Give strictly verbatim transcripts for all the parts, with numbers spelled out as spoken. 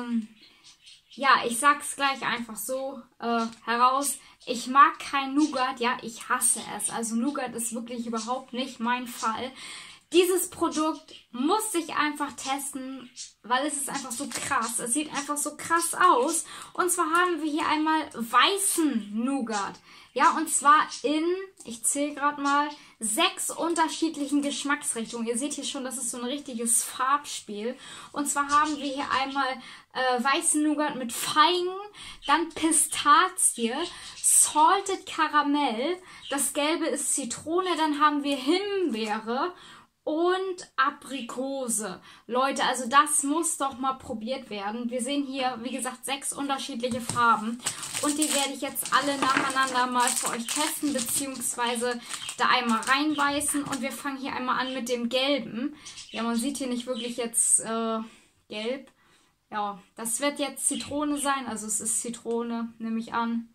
Ähm, ja, ich sag's gleich einfach so äh, heraus. Ich mag kein Nougat, ja, ich hasse es. Also Nougat ist wirklich überhaupt nicht mein Fall. Dieses Produkt muss ich einfach testen, weil es ist einfach so krass. Es sieht einfach so krass aus. Und zwar haben wir hier einmal weißen Nougat. Ja, und zwar in, ich zähle gerade mal, sechs unterschiedlichen Geschmacksrichtungen. Ihr seht hier schon, das ist so ein richtiges Farbspiel. Und zwar haben wir hier einmal äh, weißen Nougat mit Feigen, dann Pistazie, Salted Karamell, das Gelbe ist Zitrone, dann haben wir Himbeere und Aprikose. Leute, also das muss doch mal probiert werden. Wir sehen hier, wie gesagt, sechs unterschiedliche Farben. Und die werde ich jetzt alle nacheinander mal für euch testen, beziehungsweise da einmal reinbeißen. Und wir fangen hier einmal an mit dem Gelben. Ja, man sieht hier nicht wirklich jetzt äh, gelb. Ja, das wird jetzt Zitrone sein. Also es ist Zitrone, nehme ich an.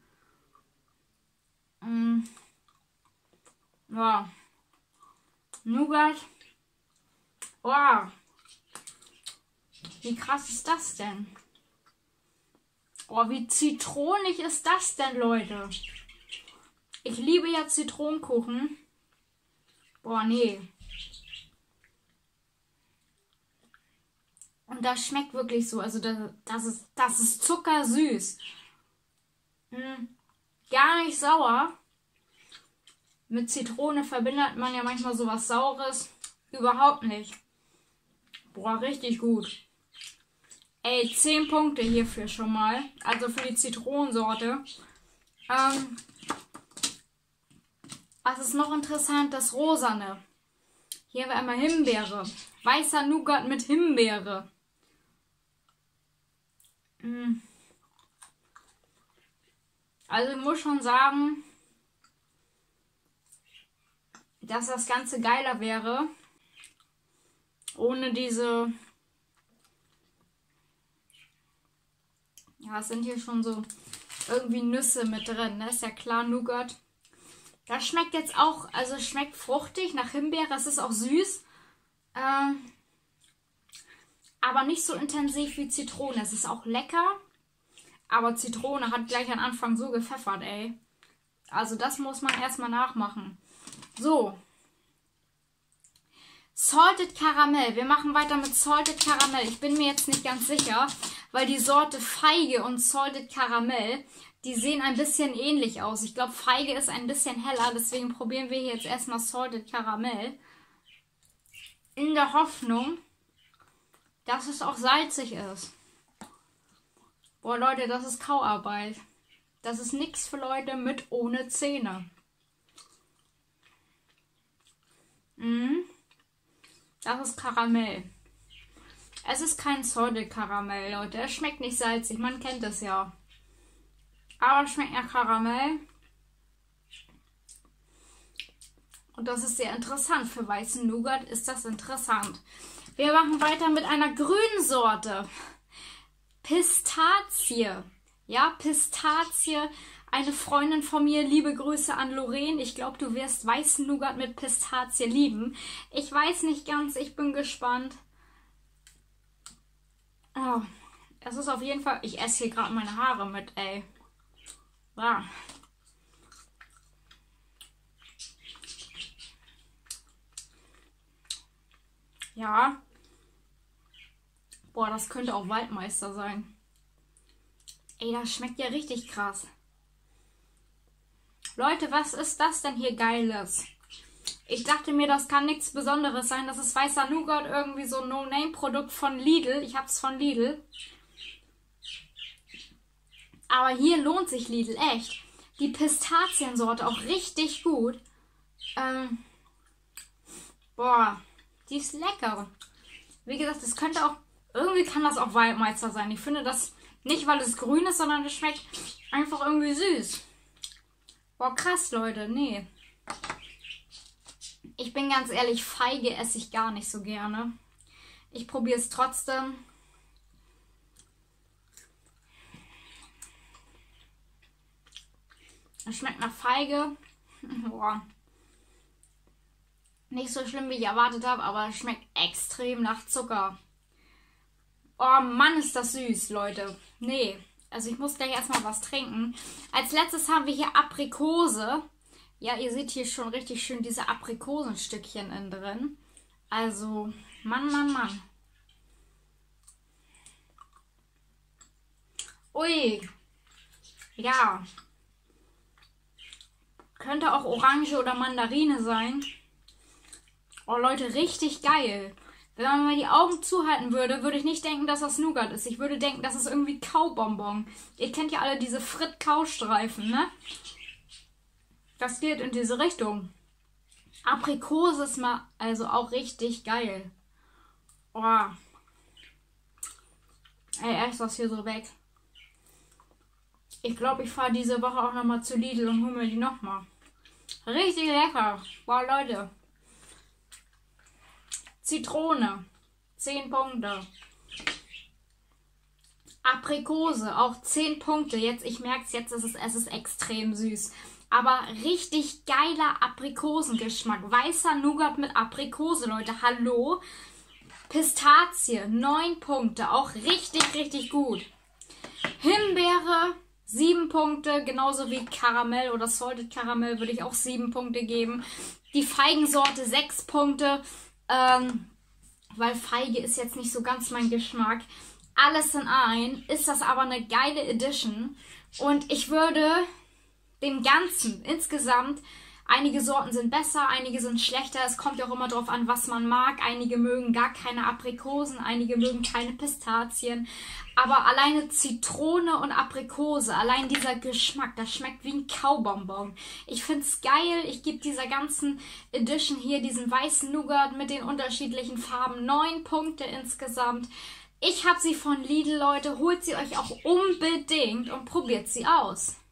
Mm. Ja. Nougat. Wow. Wie krass ist das denn? Oh, wie zitronig ist das denn, Leute? Ich liebe ja Zitronenkuchen. Boah, nee. Und das schmeckt wirklich so. Also das, das, ist, das ist zuckersüß. Hm. Gar nicht sauer. Mit Zitrone verbindet man ja manchmal sowas Saures. Überhaupt nicht. Boah, richtig gut. Ey, zehn Punkte hierfür schon mal. Also für die Zitronensorte. Ähm, was ist noch interessant? Das Rosane. Hier haben wir einmal Himbeere. Weißer Nougat mit Himbeere. Mm. Also ich muss schon sagen, dass das Ganze geiler wäre. Ohne diese... Ja, es sind hier schon so irgendwie Nüsse mit drin, ne? Ist ja klar, Nougat. Das schmeckt jetzt auch, also es schmeckt fruchtig nach Himbeere. Es ist auch süß. Ähm, aber nicht so intensiv wie Zitrone. Es ist auch lecker. Aber Zitrone hat gleich am Anfang so gepfeffert, ey. Also das muss man erstmal nachmachen. So. Salted Karamell. Wir machen weiter mit Salted Karamell. Ich bin mir jetzt nicht ganz sicher, weil die Sorte Feige und Salted Karamell, die sehen ein bisschen ähnlich aus. Ich glaube, Feige ist ein bisschen heller, deswegen probieren wir hier jetzt erstmal Salted Karamell. In der Hoffnung, dass es auch salzig ist. Boah, Leute, das ist Kauarbeit. Das ist nichts für Leute mit ohne Zähne. Mhm. Das ist Karamell. Es ist kein Salted Karamell, Leute. Es schmeckt nicht salzig. Man kennt es ja. Aber es schmeckt nach Karamell. Und das ist sehr interessant. Für weißen Nougat ist das interessant. Wir machen weiter mit einer grünen Sorte. Pistazie. Ja, Pistazie. Eine Freundin von mir, liebe Grüße an Lorraine. Ich glaube, du wirst weißen Nougat mit Pistazie lieben. Ich weiß nicht ganz, ich bin gespannt. Oh, es ist auf jeden Fall... Ich esse hier gerade meine Haare mit, ey. Ah. Ja. Boah, das könnte auch Waldmeister sein. Ey, das schmeckt ja richtig krass. Leute, was ist das denn hier Geiles? Ich dachte mir, das kann nichts Besonderes sein. Das ist weißer Nougat, irgendwie so ein No-Name-Produkt von Lidl. Ich hab's von Lidl. Aber hier lohnt sich Lidl, echt. Die Pistaziensorte auch richtig gut. Ähm, boah, die ist lecker. Wie gesagt, es könnte auch, irgendwie kann das auch Waldmeister sein. Ich finde das nicht, weil es grün ist, sondern es schmeckt einfach irgendwie süß. Boah, krass, Leute, nee. Ich bin ganz ehrlich, Feige esse ich gar nicht so gerne. Ich probiere es trotzdem. Es schmeckt nach Feige. Boah. Nicht so schlimm, wie ich erwartet habe, aber es schmeckt extrem nach Zucker. Oh Mann, ist das süß, Leute. Nee, also ich muss gleich erstmal was trinken. Als letztes haben wir hier Aprikose. Ja, ihr seht hier schon richtig schön diese Aprikosenstückchen innen drin. Also, Mann, Mann, Mann. Ui. Ja. Könnte auch Orange oder Mandarine sein. Oh Leute, richtig geil. Wenn man mal die Augen zuhalten würde, würde ich nicht denken, dass das Nougat ist. Ich würde denken, das ist irgendwie Kaubonbon. Ihr kennt ja alle diese Fritt-Kaustreifen, ne? Das geht in diese Richtung. Aprikose ist mal also auch richtig geil. Oh. Ey, ess das hier so weg. Ich glaube, ich fahre diese Woche auch nochmal zu Lidl und hole mir die nochmal. Richtig lecker. Boah, Leute. Zitrone. zehn Punkte. Aprikose. Auch zehn Punkte. Jetzt, ich merke es jetzt, ist es, es ist extrem süß. Aber richtig geiler Aprikosengeschmack. Weißer Nougat mit Aprikose, Leute. Hallo. Pistazie. neun Punkte. Auch richtig, richtig gut. Himbeere. sieben Punkte, genauso wie Karamell oder Salted Karamell würde ich auch sieben Punkte geben. Die Feigensorte sechs Punkte, ähm, weil Feige ist jetzt nicht so ganz mein Geschmack. Alles in ein ist das aber eine geile Edition und ich würde dem Ganzen insgesamt, einige Sorten sind besser, einige sind schlechter, es kommt ja auch immer drauf an, was man mag. Einige mögen gar keine Aprikosen, einige mögen keine Pistazien. Aber alleine Zitrone und Aprikose, allein dieser Geschmack, das schmeckt wie ein Kaubonbon. Ich finde es geil. Ich gebe dieser ganzen Edition hier, diesen weißen Nougat mit den unterschiedlichen Farben, neun Punkte insgesamt. Ich habe sie von Lidl, Leute. Holt sie euch auch unbedingt und probiert sie aus.